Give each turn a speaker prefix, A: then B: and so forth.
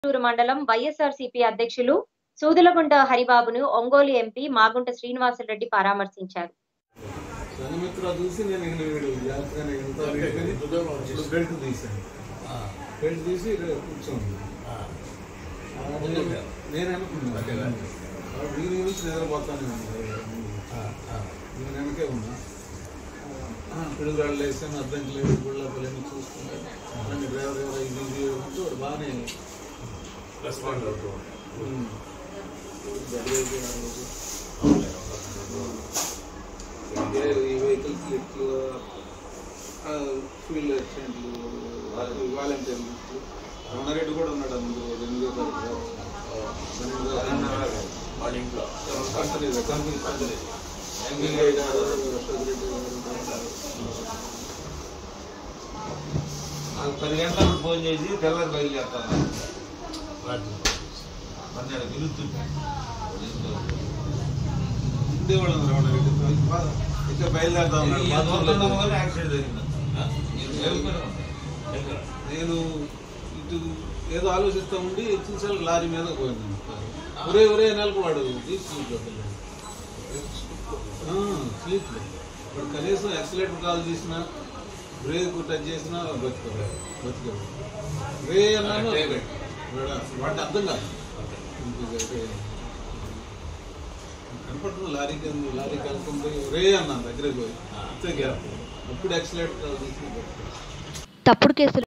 A: ూరు మండలం వైఎస్ఆర్సీపీ అధ్యక్షులు సూదులగుంట హరిబాబును ఒంగోలు ఎంపీ మాగుంట శ్రీనివాసరెడ్డి పరామర్శించారు.
B: పిడుగురాళ్ళు వేసాను, అర్థంకి లేదు, గుళ్ళ పిల్లలు చూసుకున్నాను. అన్ని డ్రైవర్ ఇది బాగానే రెస్పాండ్ అవుతూ ఈ వెహికల్స్ లిఫ్ట్లు, ఫీల్డ్ యాక్సిడెంట్లు, వాలంటీర్లు. రమణారెడ్డి కూడా ఉన్నాడు అందులో 8వ తారీఖు వాళ్ళ ఇంట్లో కంపెనీ ఎమ్మెల్యే గారు అశోక్ రెడ్డి
C: నాకు 10 గంటలకు ఫోన్ చేసి తెల్లారి బయలుదేరుతాను. పన్నెండు పిలుస్తుంది
B: ఉండేవాళ్ళు రమణారెడ్డి ఇంకా బయలుదేరుతా ఉన్నాడు.
C: యాక్సిడెంట్ జరిగింది.
B: నేను ఇటు ఏదో ఆలోచిస్తూ ఉండి చూసాను, లారీ మీద పోయింది. ఒరే నెలకు వాడు స్లీప్లో ఇప్పుడు కనీసం యాక్సిలేటర్ కాల్ చేసినా, బ్రేక్ టచ్ చేసినా బతికాడు. రే అన్నాను, వాటి అర్థం కాదు. కనపడుతుంది లారీకి వెళ్తుంది, రే అన్నాను దగ్గరికి పోయి అంతే గ్యాప్. అప్పుడు యాక్సిలేటర్ కాల్ చేసినా బతికాడు.
A: తప్పుడు కేసులు